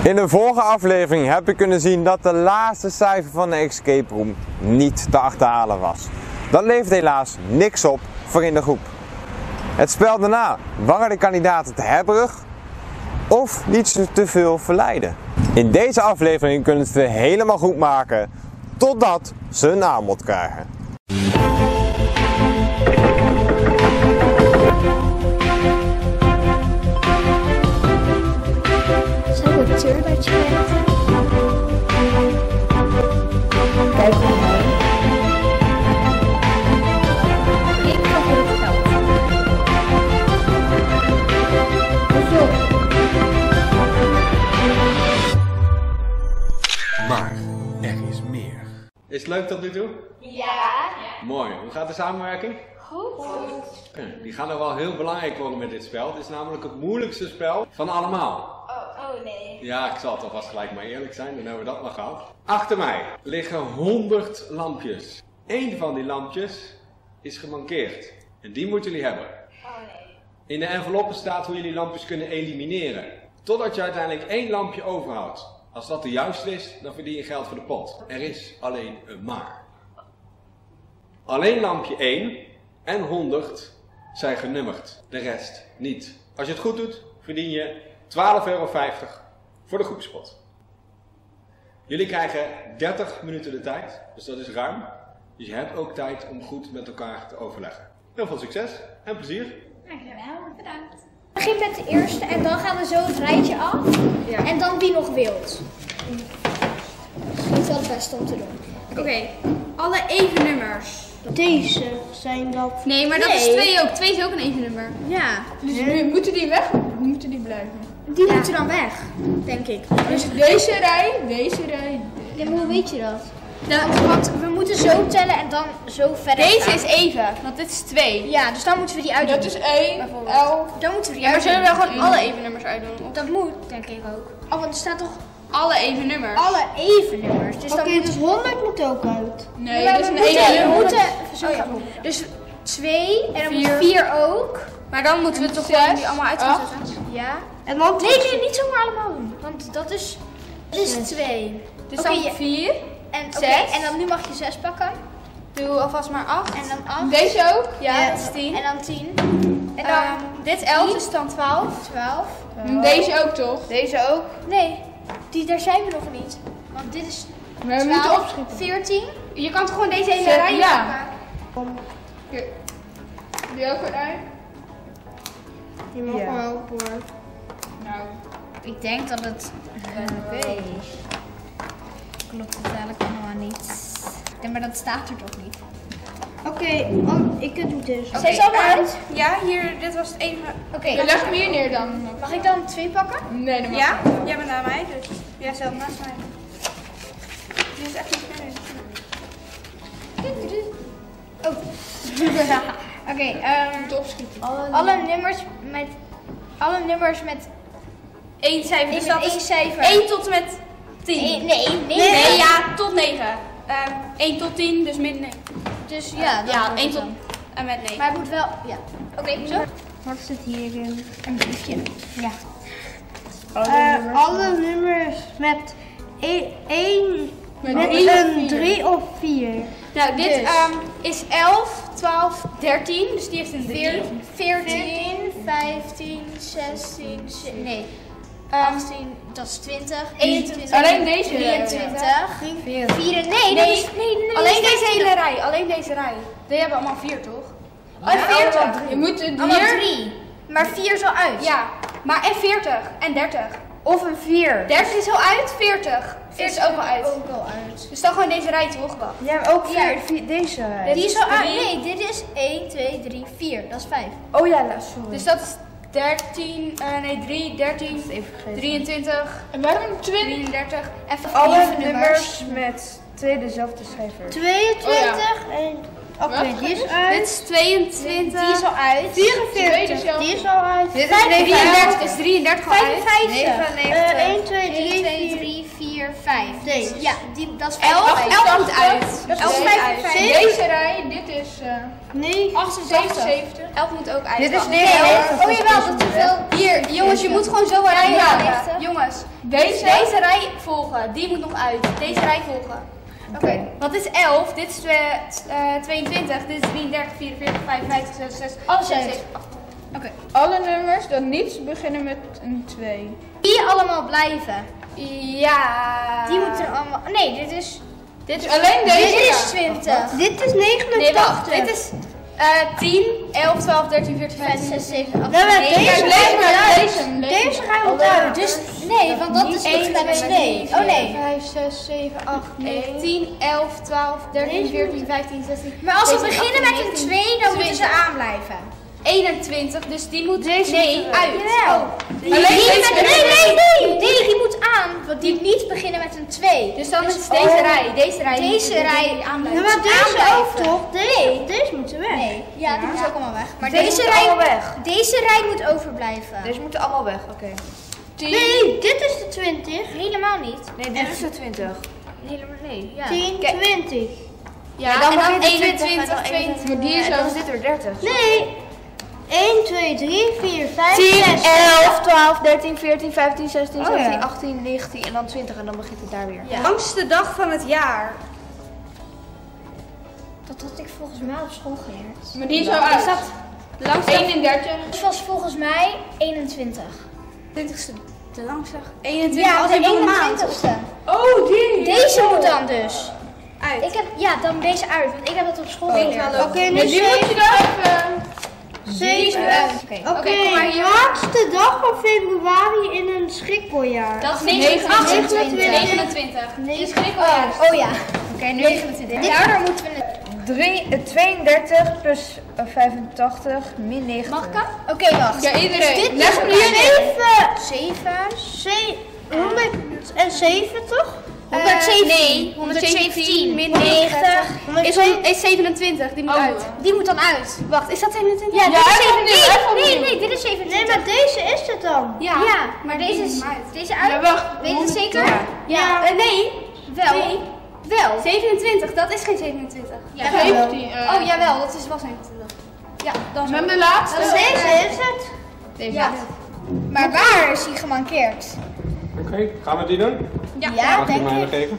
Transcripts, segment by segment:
In de vorige aflevering heb je kunnen zien dat de laatste cijfer van de escape room niet te achterhalen was. Dat levert helaas niks op voor in de groep. Het spel daarna waren de kandidaten te hebberig of liet ze te veel verleiden. In deze aflevering kunnen ze het helemaal goed maken totdat ze een aanbod krijgen. Zijn de deur dat je bent? Kijk hoe hij. Ik ga voor het geld. Pas op. Maar er is meer. Is het leuk tot nu toe? Ja. Mooi. Hoe gaat de samenwerking? Goed. Die gaan er wel heel belangrijk worden met dit spel. Het is namelijk het moeilijkste spel van allemaal. Oh nee. Ja, ik zal het alvast gelijk maar eerlijk zijn, dan hebben we dat maar gehad. Achter mij liggen 100 lampjes. Eén van die lampjes is gemankeerd. En die moeten jullie hebben. Oh nee. In de enveloppe staat hoe jullie lampjes kunnen elimineren. Totdat je uiteindelijk 1 lampje overhoudt. Als dat de juiste is, dan verdien je geld voor de pot. Er is alleen een maar. Alleen lampje 1 en 100 zijn genummerd. De rest niet. Als je het goed doet, verdien je €12,50 voor de groepspot. Jullie krijgen 30 minuten de tijd, dus dat is ruim. Dus je hebt ook tijd om goed met elkaar te overleggen. Heel veel succes en plezier. Dankjewel, bedankt. Begin met de eerste en dan gaan we zo het rijtje af. Ja. En dan wie nog wilt. Dat is niet wel het beste om te doen. Oké, alle even nummers. Deze zijn dat. Nee, maar dat is 2 ook. 2 is ook een even nummer. Ja. Dus nu moeten die weg of moeten die blijven? Die moeten dan weg, denk ik. Dus deze rij, deze rij. Ja, maar hoe weet je dat? Want we moeten zo tellen en dan zo verder Deze gaan. is even, want dit is 2. Ja, dus dan moeten we die uitdoen. Dat is 1, bijvoorbeeld. 11. Dan moeten we die Ja, maar uitdoen. zullen we dan gewoon alle even nummers uitdoen? Of Dat moet, denk ik ook. Oh, want er staat toch alle even nummers? alle even nummers. Dus dan dus 100 moet ook uit. Nee, maar dat is we een moeten, hele we moeten nummer. even zo gaan doen. Dus 2 en dan 4. 4 ook. Maar dan moeten we toch 6, gewoon die allemaal uit gaan 8. zetten? Ja. En dan Nee, niet zomaar allemaal doen. Want dat is 2. Dus Oké, dan ja. 4. En, oké, 6. en dan nu mag je 6 pakken. Doe alvast maar 8. En dan 8. Deze ook? Ja, dat is 10. En dan 10. En dan Dit is 11, dus dan 12. 12. Deze ook toch? Deze ook? Nee, daar zijn we nog niet. Want dit is Maar we moeten 12, opschieten. 14. Je kan toch gewoon deze hele Zet- rij ja. pakken? Hier. Die ook weer uit? Je mag wel helpen hoor. Nou. Ik denk dat het klopt het eigenlijk helemaal niet. Nee, maar dat staat er toch niet. Oké, ik doe dus. Zijn ze allemaal uit? Ja, hier, dit was het enige. Oké, Ja, leg hem hier neer dan. mag ik dan 2 pakken? Nee, dat mag Ja? niet. Jij bent naar mij, dus jij zelf naast mij. Die is echt niet verder. Oké, Moet opschieten. alle nummers met 1 cijfer, dus dat 1 is cijfer. 1 tot en met 10. Nee, ja, tot 9. 1 tot 10, dus min 9. Dus ja, dat Ja, wordt 1 het tot dan. en met 9. Maar het moet wel, ja. Oké, zo. Wat zit hierin? Een briefje. Ja. Alle nummers met 1 met drie of een vier. 3 of 4. Nou, dit Dus. is 11, 12, 13, dus die heeft een 3. 14, 15, 16, nee. 18, dat is 20, 21, Alleen deze 23, 4, nee, Nee, alleen deze 15. hele rij, alleen deze rij. Die hebben allemaal 4, toch? Oh, 40. Je moet Allemaal hier. 3. Maar 4 is al uit. Ja, maar en 40 en 30. Of een 4. 30 is al uit, 40. 40 is ook al uit. Ook al uit. Dus dan gewoon deze rij toch? Ja, maar ook Ja. deze. Die is al uit. drie. Nee, dit is 1, 2, 3, 4. Dat is 5. Oh ja, sorry. Dus dat is 13, nee 3, 13, Even vergeten. 23, En waarom 20? 33 en Alle Even nummers met 2 dezelfde cijfer. 22. En oké, Wat? die is Dit uit. is 22. Die is al uit. 44. Die is al uit. Dit is 33, is 33 al uit. 55. 1, 2, 1, 3, 2, 4. 3, 4, 5. Deze. Ja, dat is 5. 11 moet uit. Dat is 11 moet uit. 55. Deze rij, dit is is Nee. 78. 11 moet ook uit. Dit is Nee, oh jawel, dat is wel. Hier, jongens, je moet gewoon zo een rij Ja, maken. lichten. Jongens, Deze? deze rij volgen. Die moet nog uit. Deze rij volgen. Oké. Wat is 11? Dit is 22. Dit is 33, 44, 55, 66, Alles 67. Oké. Alle nummers dan niet beginnen met een 2. Die allemaal blijven. Ja. Die moeten allemaal. Nee, dit is. Dit is Alleen Dit deze? is 20. Dit is 89. Nee, wacht. Dit is 10, 11, 12, 13, 14, 15, 5, 6, 7, 8, Nee, maar 9. deze lees maar, gaat lees hem, lees Deze hem. gaan we uit. Dus nee, want dat is niet met 2. Oh nee. 5, 6, 7, 8, 9, 10, 11, 12, 13, 14, 15, 16. Maar als we 17, beginnen 18, met een 19, 2, dan moeten ze 20. aanblijven. 21, dus die moet Deze nee, moeten uit. Jawel. Alleen Nee, deze nee, die moet aan. Want die niet beginnen met een 2. Dus dan is deze rij, deze rij. Deze rij aanblijven. Ja, maar deze ook toch? Nee. Deze moeten weg. Nee, ja, die moet ook allemaal weg. Maar Deze deze moet rij, allemaal weg. deze rij moet overblijven. Deze moeten allemaal weg, oké. 10. Nee, dit is de 20. Helemaal niet. Nee, dit is de 20. Helemaal nee. Ja. 10, Kijk. 20. Ja, dan en mag dan je de 20 21, en dan 22. Maar die is En dan ook. is dit er 30. Nee. 1, 2, 3, 4, 5, 10, 6, 11, 12, 13, 14, 15, 16, Oh, 17, ja. 18, 19 en dan 20 en dan begint het daar weer. Ja. Langste dag van het jaar. Dat had ik volgens mij op school geleerd. Maar die is al uit. Is dat? Langs 31. Het was volgens mij 21. 20ste, de langste. 21, Ja, de altijd van de maand. 21ste. Oh, die. Deze moet dan dus. Uit. Ik heb, ja, dan deze uit, want ik heb dat op school geleerd. Oké, Maar nu die moet je dan even. 7. Oké. Oké, kom maar hier. Laatste dag van februari in een schrikkeljaar. Dat is 29. 29. Die is schrikkeljaar. Oh ja. Oké, nu 29. Daardoor moeten we het. 32 plus 85 min 90. Mag ik hem? Oké, wacht. Ja, iedereen. Dus dit Leg is hem hier 7. 107 toch? 117 min 90. Is 27, die moet uit. Die moet dan uit. Wacht, is dat 27? Ja, dit Ja, is even nu, 27. even Nee, nu. dit is 27. Nee, maar deze is het dan. Ja, Maar deze is. moet uit. Deze uit? Ja, wacht. Weet je het zeker? Ja, nee. Wel. Nee. Wel. 27, dat is geen 27. Ja, 17. Oh jawel, dat is wel 27. Ja, dan Met de laatste. Deze is het. Deze. Ja. Maar waar is hij gemankeerd? Oké, gaan we die doen? Ja, Mag ik denk mij ik. nog geven?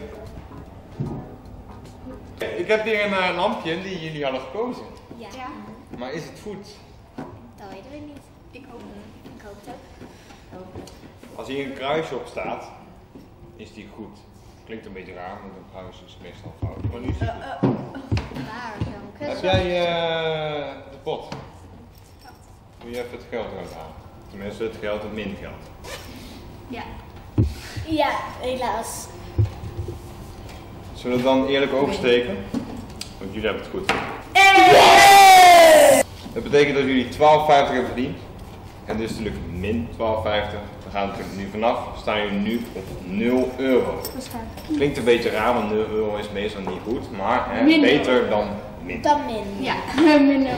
Ik heb hier een lampje die jullie hadden gekozen. Ja. Maar is het goed? Dat weten we niet. Ik hoop het ook. Als hier een kruisje op staat, is die goed. Klinkt een beetje raar, want een kruis is meestal fout. Maar nu is die goed. Waar, Jan? Heb jij de pot? Moet je even het geld eruit halen. Tenminste, het geld, het min geld. Ja, helaas. Zullen we het dan eerlijk oversteken? Want jullie hebben het goed. Dat betekent dat jullie 12,50 hebben verdiend. En dus natuurlijk min 12,50. We gaan natuurlijk nu vanaf. Staan jullie nu op 0 euro. Klinkt een beetje raar, want 0 euro is meestal niet goed. Maar hè, Min beter dan min. Dan min. Ja. Minder.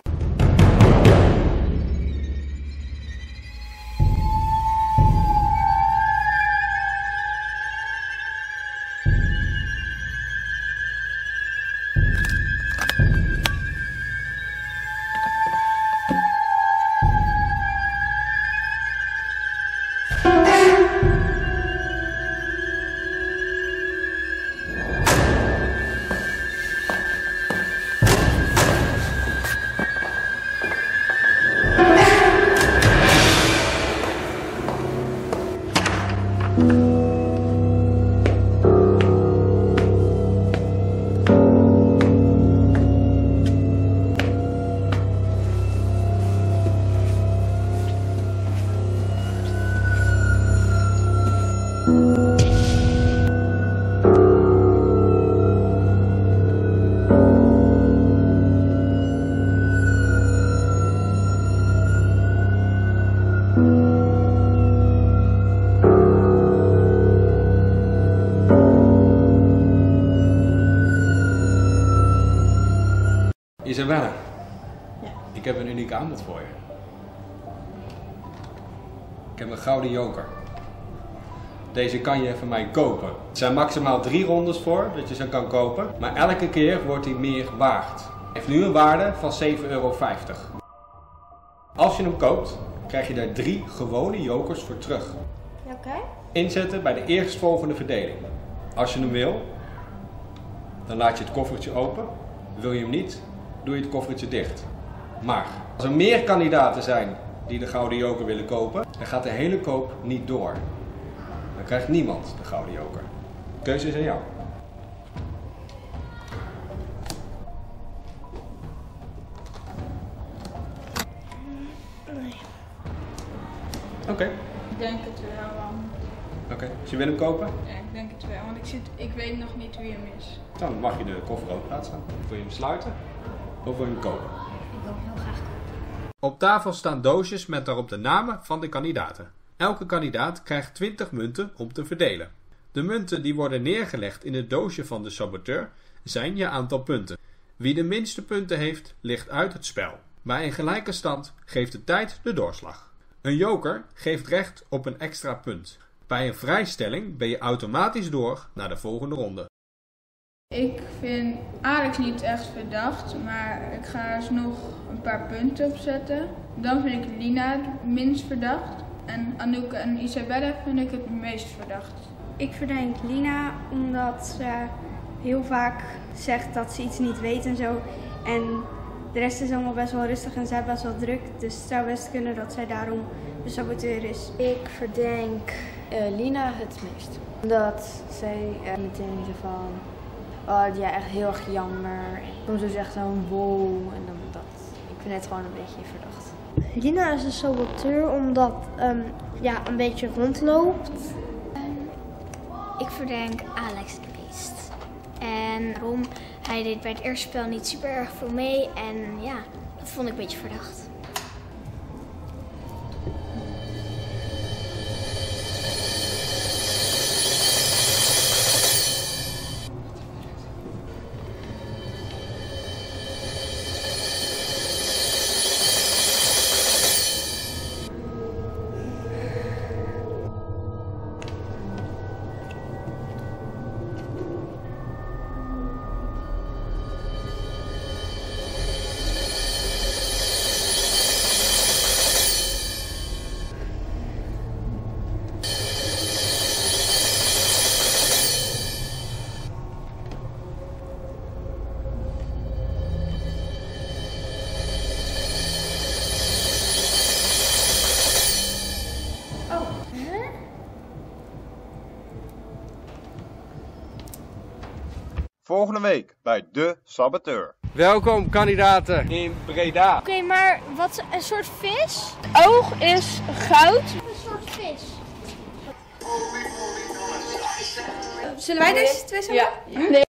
Isabelle, ik heb een uniek aanbod voor je. Ik heb een gouden joker. Deze kan je van mij kopen. Er zijn maximaal 3 rondes voor dat je ze kan kopen, maar elke keer wordt die meer waard. Heeft nu een waarde van €7,50. Als je hem koopt, krijg je daar 3 gewone jokers voor terug. Oké. Inzetten bij de eerstvolgende verdeling. Als je hem wil, dan laat je het koffertje open. Wil je hem niet, doe je het koffertje dicht. Maar als er meer kandidaten zijn die de gouden joker willen kopen, dan gaat de hele koop niet door. Dan krijgt niemand de gouden joker. De keuze is aan jou. Oké. Ik denk het wel. Oké. Dus je wil hem kopen? Ja, ik denk het wel, want ik weet nog niet wie hem is. Dan mag je de koffer open laten staan. Wil je hem sluiten of wil je hem kopen? Ik wil hem heel graag kopen. Op tafel staan doosjes met daarop de namen van de kandidaten. Elke kandidaat krijgt 20 munten om te verdelen. De munten die worden neergelegd in het doosje van de saboteur zijn je aantal punten. Wie de minste punten heeft, ligt uit het spel. Bij een gelijke stand geeft de tijd de doorslag. Een joker geeft recht op een extra punt. Bij een vrijstelling ben je automatisch door naar de volgende ronde. Ik vind Alex niet echt verdacht, maar ik ga er nog een paar punten op zetten. Dan vind ik Lina het minst verdacht. En Anouk en Isabelle vind ik het meest verdacht. Ik verdenk Lina omdat ze heel vaak zegt dat ze iets niet weet en zo. En de rest is allemaal best wel rustig en zij heeft best wel druk. Dus het zou best kunnen dat zij daarom de saboteur is. Ik verdenk Lina het meest. Omdat zij meteen zo van, oh ja, echt heel erg jammer. Soms is echt zo'n wow en dan dat. Ik vind het gewoon een beetje verdacht. Lina is een saboteur omdat een beetje rondloopt. Ik verdenk Alex het meest. En waarom? Hij deed bij het eerste spel niet super erg veel mee en ja, dat vond ik een beetje verdacht. Volgende week bij De Saboteur. Welkom kandidaten in Breda. Oké, maar wat een soort vis? Oog is goud. Een soort vis. Zullen wij deze twee samen? Ja. Nee.